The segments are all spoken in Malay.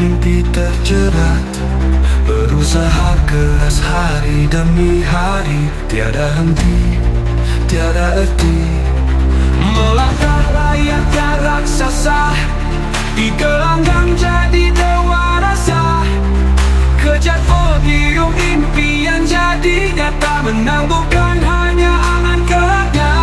mimpi terjerat, berusaha keras hari demi hari, tiada henti, tiada erti. Melangkah layaknya raksasa, di gelanggang jadi dewa rasa. Kejar podium impian jadi nyata, menang bukan hanya angan keraknya.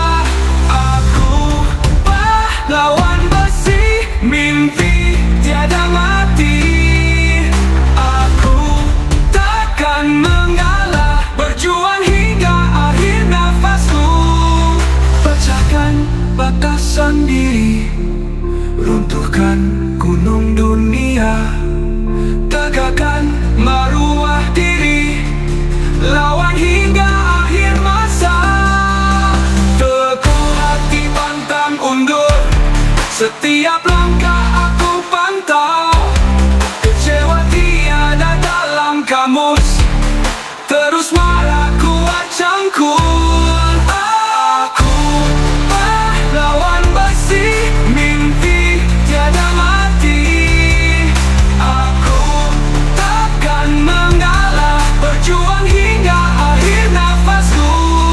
Aku pahlawan besi, mimpi tiada mati. Aku takkan mengalah, berjuang hingga akhir nafasku. Pecahkan batasan diri, runtuhkan gunung dunia, tegakkan maruah diri, lawan hingga akhir masa. Teguh hati pantang undur, setiap langkah aku pantau. Kecewa tiada dalam kamus, terus marah kuat cangkul. Aku pahlawan besi, mimpi tiada mati. Aku takkan mengalah, berjuang hingga akhir nafasku.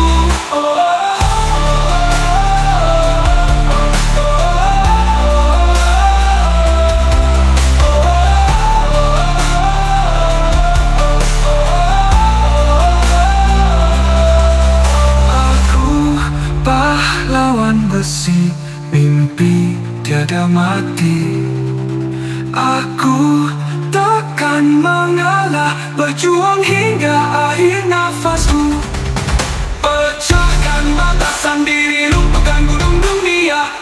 Aku pahlawan besi, mimpi tiada mati. Aku takkan mengalah, berjuang hingga akhir nafasku. Pecahkan batasan diri, lupakan gunung dunia,